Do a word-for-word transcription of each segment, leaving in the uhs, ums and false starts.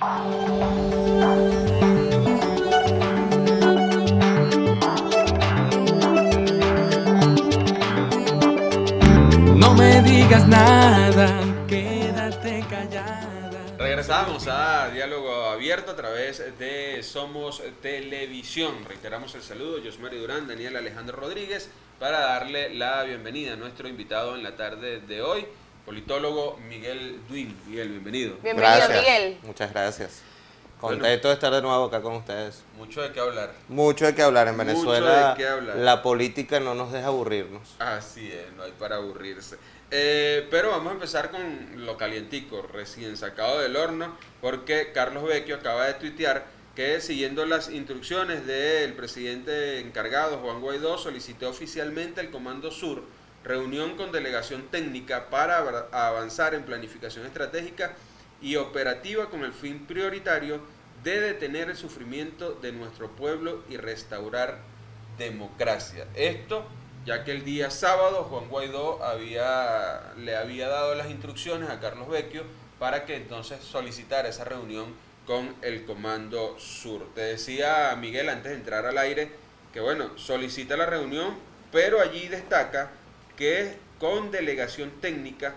No me digas nada, quédate callada. Regresamos a Diálogo Abierto a través de Somos Televisión. Reiteramos el saludo, Josmary Durán, Daniel Alejandro Rodríguez, para darle la bienvenida a nuestro invitado en la tarde de hoy, politólogo Miguel Duin. Miguel, bienvenido. Bienvenido, Gracias. Miguel. Muchas gracias. Bueno. Contento de estar de nuevo acá con ustedes. Mucho de qué hablar. Mucho de qué hablar. En Mucho Venezuela de qué hablar. la política no nos deja aburrirnos. Así es, no hay para aburrirse. Eh, pero vamos a empezar con lo calientico, recién sacado del horno, porque Carlos Vecchio acaba de tuitear que, siguiendo las instrucciones del presidente encargado, Juan Guaidó, solicitó oficialmente al Comando Sur reunión con delegación técnica para avanzar en planificación estratégica y operativa con el fin prioritario de detener el sufrimiento de nuestro pueblo y restaurar democracia. Esto ya que el día sábado Juan Guaidó había, le había dado las instrucciones a Carlos Vecchio para que entonces solicitara esa reunión con el Comando Sur. Te decía, Miguel, antes de entrar al aire, que bueno, solicita la reunión, pero allí destaca que es con delegación técnica,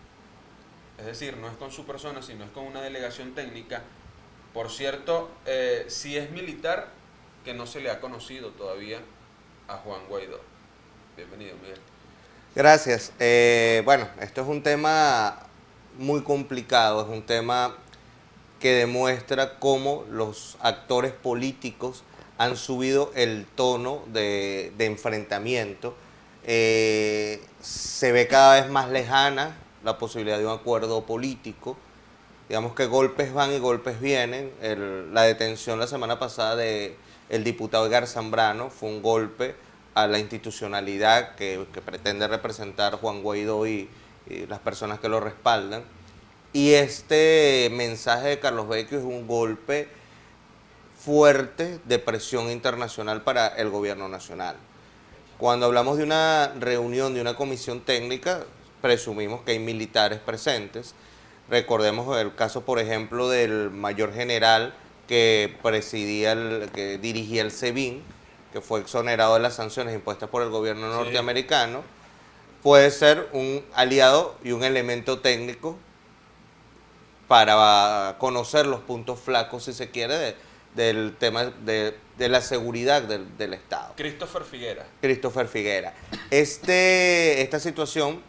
es decir, no es con su persona, sino es con una delegación técnica. Por cierto, eh, si es militar, que no se le ha conocido todavía a Juan Guaidó. Bienvenido, Miguel. Gracias. Eh, bueno, esto es un tema muy complicado, es un tema que demuestra cómo los actores políticos han subido el tono de, de enfrentamiento. Eh, se ve cada vez más lejana la posibilidad de un acuerdo político. Digamos que golpes van y golpes vienen. El, la detención la semana pasada de el diputado Edgar Zambrano fue un golpe a la institucionalidad que, que pretende representar Juan Guaidó y, y las personas que lo respaldan. Y este mensaje de Carlos Vecchio es un golpe fuerte de presión internacional para el gobierno nacional. Cuando hablamos de una reunión, de una comisión técnica, presumimos que hay militares presentes. Recordemos el caso, por ejemplo, del mayor general que presidía, el, que dirigía el SEBIN, que fue exonerado de las sanciones impuestas por el gobierno norteamericano. Sí. Puede ser un aliado y un elemento técnico para conocer los puntos flacos, si se quiere, de, del tema de, de la seguridad del, del Estado. Christopher Figuera. Christopher Figuera. Este, esta situación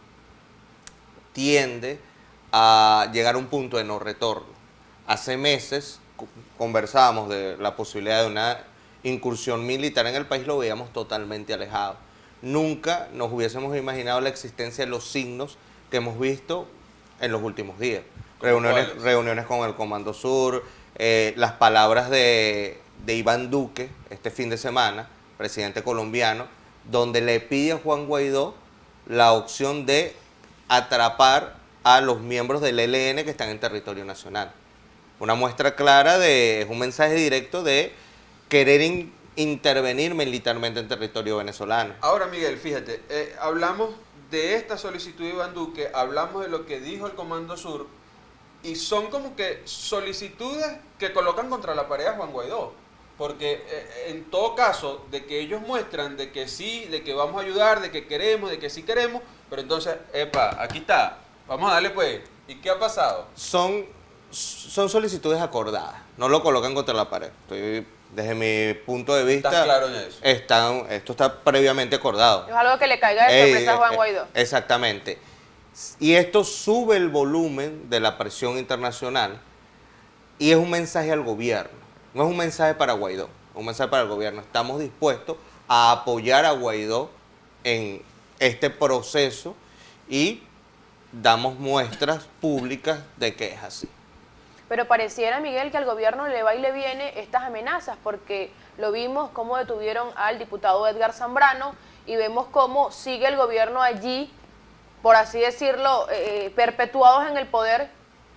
tiende a llegar a un punto de no retorno. Hace meses conversábamos de la posibilidad de una incursión militar en el país, lo veíamos totalmente alejado. Nunca nos hubiésemos imaginado la existencia de los signos que hemos visto en los últimos días. Reuniones, reuniones con el Comando Sur, eh, las palabras de, de Iván Duque este fin de semana, presidente colombiano, donde le pide a Juan Guaidó la opción de atrapar a los miembros del E L N que están en territorio nacional. Una muestra clara de, es un mensaje directo de querer in, intervenir militarmente en territorio venezolano. Ahora, Miguel, fíjate, eh, hablamos de esta solicitud de Iván Duque, hablamos de lo que dijo el Comando Sur, y son como que solicitudes que colocan contra la pared a Juan Guaidó. Porque eh, en todo caso, de que ellos muestran de que sí, de que vamos a ayudar, de que queremos, de que sí queremos, pero entonces, epa, aquí está, vamos a darle pues. ¿Y qué ha pasado? Son, son solicitudes acordadas, no lo colocan contra la pared. Estoy, desde mi punto de vista, ¿estás claro en eso? Están, esto está previamente acordado. Es algo que le caiga de sorpresa eh, a Juan eh, Guaidó. Exactamente. Y esto sube el volumen de la presión internacional y es un mensaje al gobierno. No es un mensaje para Guaidó, es un mensaje para el gobierno. Estamos dispuestos a apoyar a Guaidó en este proceso y damos muestras públicas de que es así. Pero pareciera, Miguel, que al gobierno le va y le viene estas amenazas, porque lo vimos cómo detuvieron al diputado Edgar Zambrano y vemos cómo sigue el gobierno allí, por así decirlo, eh, perpetuados en el poder.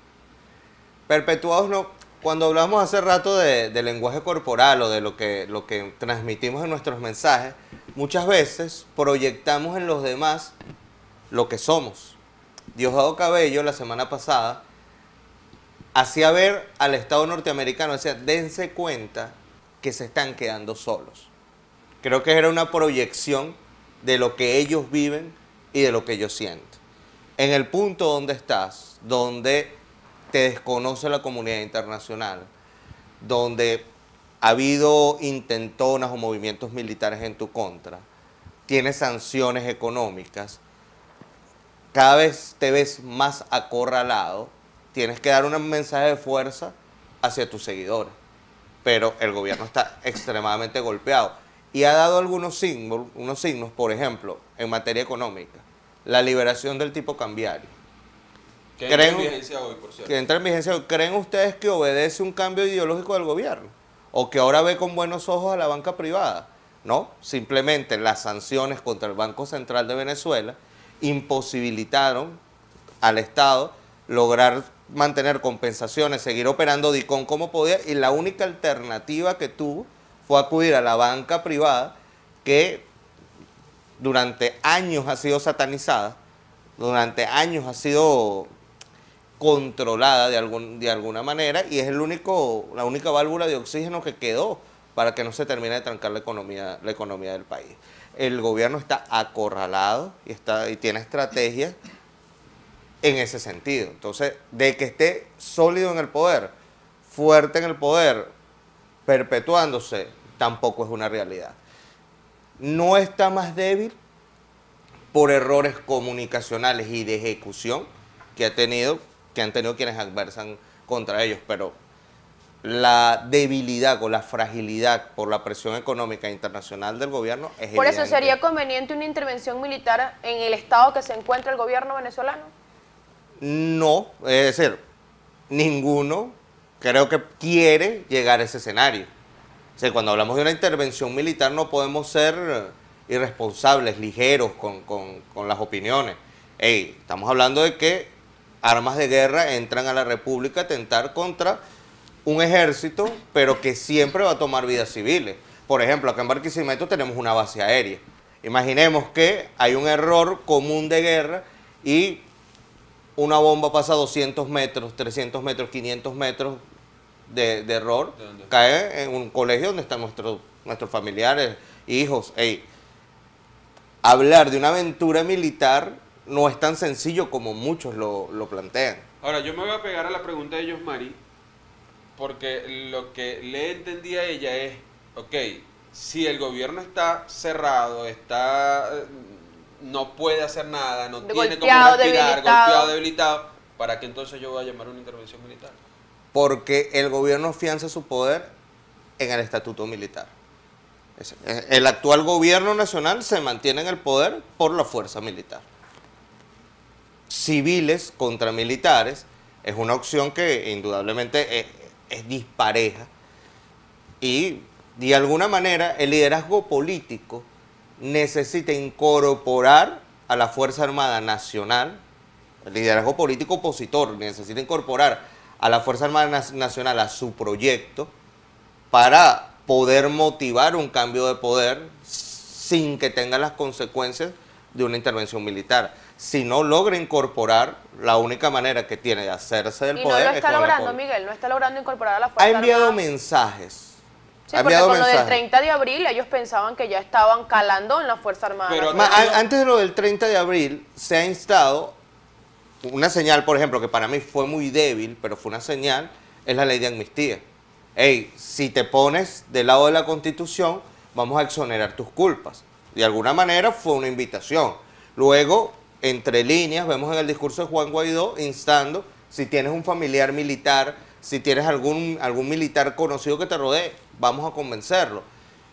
Perpetuados no. Cuando hablamos hace rato de, de lenguaje corporal o de lo que, lo que transmitimos en nuestros mensajes, muchas veces proyectamos en los demás lo que somos. Diosdado Cabello la semana pasada hacía ver al Estado norteamericano, decía, dense cuenta que se están quedando solos. Creo que era una proyección de lo que ellos viven y de lo que ellos sienten. En el punto donde estás, donde te desconoce la comunidad internacional, donde ha habido intentonas o movimientos militares en tu contra, tienes sanciones económicas, cada vez te ves más acorralado, tienes que dar un mensaje de fuerza hacia tus seguidores. Pero el gobierno está extremadamente golpeado y ha dado algunos signos, unos signos, por ejemplo, en materia económica, la liberación del tipo cambiario. Que entra en vigencia hoy, por cierto. Que entra en vigencia hoy. ¿Creen ustedes que obedece un cambio ideológico del gobierno? ¿O que ahora ve con buenos ojos a la banca privada? No, simplemente las sanciones contra el Banco Central de Venezuela imposibilitaron al Estado lograr mantener compensaciones, seguir operando DICOM como podía, y la única alternativa que tuvo fue acudir a la banca privada, que durante años ha sido satanizada, durante años ha sido controlada de, algún, de alguna manera, y es el único, la única válvula de oxígeno que quedó para que no se termine de trancar la economía, la economía del país. El gobierno está acorralado y, está, y tiene estrategias en ese sentido. Entonces, de que esté sólido en el poder, fuerte en el poder, perpetuándose, tampoco es una realidad. No está más débil por errores comunicacionales y de ejecución que ha tenido, que han tenido quienes adversan contra ellos, pero la debilidad o la fragilidad por la presión económica internacional del gobierno es Por evidente. eso, ¿sería conveniente una intervención militar en el estado que se encuentra el gobierno venezolano? No, es decir, ninguno creo que quiere llegar a ese escenario. O sea, cuando hablamos de una intervención militar no podemos ser irresponsables, ligeros con, con, con las opiniones. Ey, estamos hablando de que armas de guerra entran a la República a atentar contra un ejército, pero que siempre va a tomar vidas civiles. Por ejemplo, acá en Barquisimeto tenemos una base aérea. Imaginemos que hay un error común de guerra y una bomba pasa doscientos metros, trescientos metros, quinientos metros de, de error, ¿De cae en un colegio donde están nuestros, nuestros familiares, hijos. Ey, hablar de una aventura militar no es tan sencillo como muchos lo, lo plantean. Ahora, yo me voy a pegar a la pregunta de Yosmari, porque lo que le entendí a ella es, ok, si el gobierno está cerrado, está, no puede hacer nada, no De tiene golpeado, cómo respirar, debilitado. golpeado, debilitado, ¿para qué entonces yo voy a llamar a una intervención militar? Porque el gobierno afianza su poder en el estatuto militar. El actual gobierno nacional se mantiene en el poder por la fuerza militar. Civiles contra militares es una opción que indudablemente es, es dispareja, y de alguna manera el liderazgo político necesita incorporar a la Fuerza Armada Nacional, el liderazgo político opositor necesita incorporar a la Fuerza Armada Nacional a su proyecto para poder motivar un cambio de poder sin que tenga las consecuencias de una intervención militar. Si no logra incorporar, la única manera que tiene de hacerse del Y poder no lo es está con el logrando, apoyo. Miguel, no está logrando incorporar a la Fuerza Ha enviado Armada. mensajes. Sí, ha porque enviado con lo del mensajes. treinta de abril ellos pensaban que ya estaban calando en la Fuerza Armada. Pero Ma- Nacional. a- antes de lo del treinta de abril, se ha instado una señal, por ejemplo, que para mí fue muy débil, pero fue una señal, es la ley de amnistía. Ey, si te pones del lado de la Constitución, vamos a exonerar tus culpas. De alguna manera fue una invitación. Luego, entre líneas, vemos en el discurso de Juan Guaidó instando, si tienes un familiar militar, si tienes algún, algún militar conocido que te rodee, vamos a convencerlo.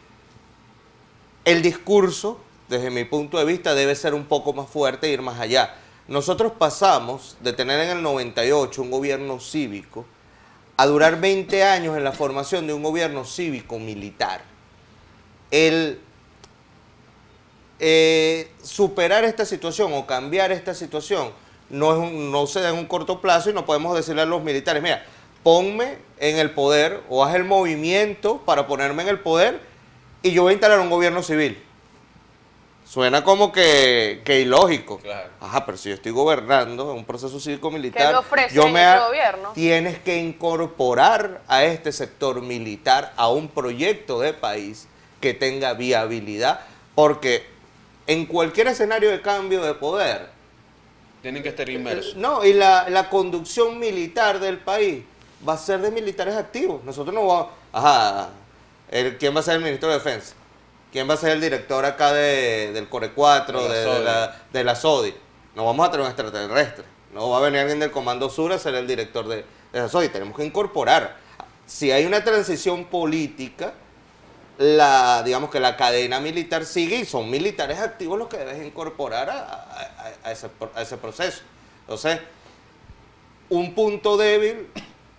El discurso, desde mi punto de vista, debe ser un poco más fuerte e ir más allá. Nosotros pasamos de tener en el noventa y ocho un gobierno cívico a durar veinte años en la formación de un gobierno cívico-militar. El eh, superar esta situación o cambiar esta situación no, es un, no se da en un corto plazo, y no podemos decirle a los militares, mira, ponme en el poder o haz el movimiento para ponerme en el poder y yo voy a instalar un gobierno civil. O Suena como que, que ilógico. Claro. Ajá, pero si yo estoy gobernando un proceso cívico-militar, ¿Qué me ofrece yo en me ese ha- gobierno? tienes que incorporar a este sector militar a un proyecto de país que tenga viabilidad, porque en cualquier escenario de cambio de poder, Tienen que estar inmersos. no, y la, la conducción militar del país va a ser de militares activos. Nosotros no vamos, ajá, el- ¿quién va a ser el ministro de Defensa? ¿Quién va a ser el director acá de, del Core cuatro, De la de, de SODI. la, de la SODI? No vamos a tener un extraterrestre. No va a venir alguien del Comando Sur a ser el director de, de la SODI. Tenemos que incorporar. Si hay una transición política, la, digamos que la cadena militar sigue y son militares activos los que debes incorporar a, a- a ese, a ese proceso. Entonces, un punto débil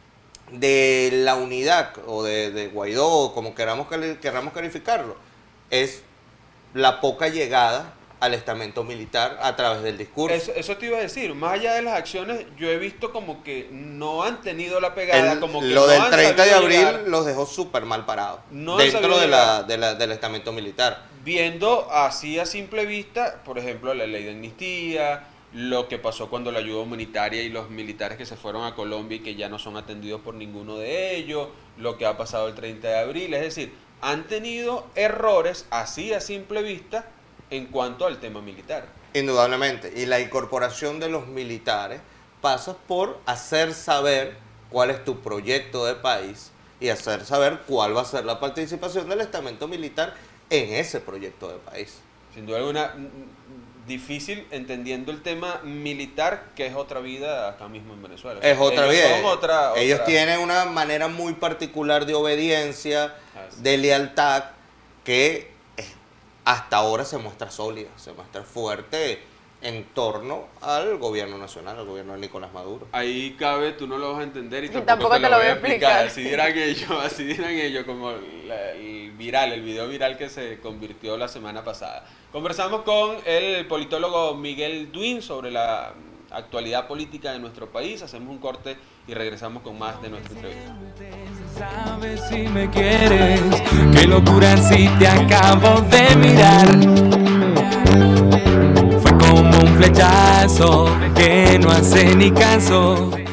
de la unidad o de, de Guaidó, como queramos, cali- queramos calificarlo, es la poca llegada al estamento militar a través del discurso. Eso, eso te iba a decir, más allá de las acciones, yo he visto como que no han tenido la pegada, El- como que lo no del han treinta de sabido abril llegar, los dejó súper mal parados No han dentro sabido de la, llegar. de la- del estamento militar. viendo así a simple vista, por ejemplo, la ley de amnistía, lo que pasó cuando la ayuda humanitaria y los militares que se fueron a Colombia y que ya no son atendidos por ninguno de ellos, lo que ha pasado el treinta de abril, es decir, han tenido errores así a simple vista en cuanto al tema militar. Indudablemente. Y la incorporación de los militares pasa por hacer saber cuál es tu proyecto de país y hacer saber cuál va a ser la participación del estamento militar en ese proyecto de país. Sin duda alguna, mm, difícil entendiendo el tema militar, que es otra vida acá mismo en Venezuela. Es otra Ellos vida. son otra- Ellos otra- tienen una manera muy particular de obediencia, Así. de lealtad, que eh, hasta ahora se muestra sólida, se muestra fuerte en torno al gobierno nacional, al gobierno de Nicolás Maduro. Ahí cabe, tú no lo vas a entender y Y tampoco, tampoco te, lo voy a explicar. explicar. Así dirán ellos, así dirán ellos, como la- el viral, el video viral que se convirtió la semana pasada. Conversamos con el politólogo Miguel Duin sobre la actualidad política de nuestro país. Hacemos un corte y regresamos con más de nuestra entrevista. Sabes si me quieres, qué locura si te acabo de mirar. Fue como un flechazo que no hace ni caso.